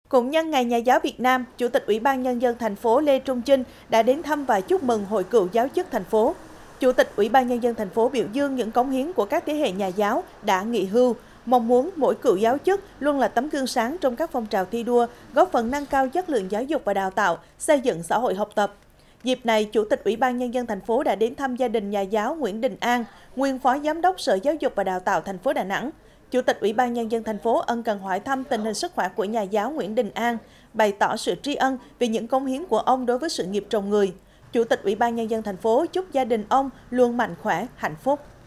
Cũng nhân ngày Nhà giáo Việt Nam, Chủ tịch Ủy ban Nhân dân thành phố Lê Trung Chinh đã đến thăm và chúc mừng Hội Cựu giáo chức thành phố. Chủ tịch Ủy ban Nhân dân thành phố biểu dương những cống hiến của các thế hệ nhà giáo đã nghỉ hưu, mong muốn mỗi cựu giáo chức luôn là tấm gương sáng trong các phong trào thi đua, góp phần nâng cao chất lượng giáo dục và đào tạo, xây dựng xã hội học tập. Dịp này, Chủ tịch Ủy ban Nhân dân thành phố đã đến thăm gia đình nhà giáo Nguyễn Đình An, nguyên Phó Giám đốc Sở Giáo dục và Đào tạo thành phố Đà Nẵng. Chủ tịch Ủy ban Nhân dân thành phố ân cần hỏi thăm tình hình sức khỏe của nhà giáo Nguyễn Đình An, bày tỏ sự tri ân vì những cống hiến của ông đối với sự nghiệp trồng người. Chủ tịch Ủy ban Nhân dân thành phố chúc gia đình ông luôn mạnh khỏe, hạnh phúc.